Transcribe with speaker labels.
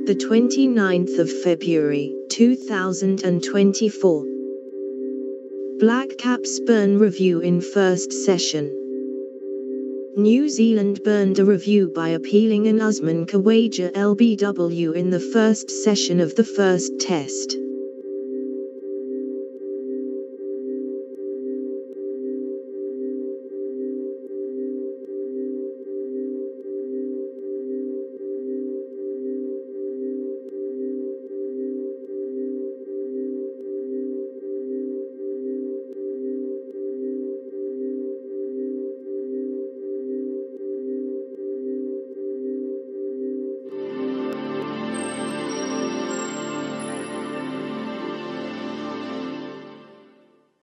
Speaker 1: the 29th of February, 2024. Black Caps burn review in first session. New Zealand burned a review by appealing an Usman Khawaja LBW in the first session of the first test.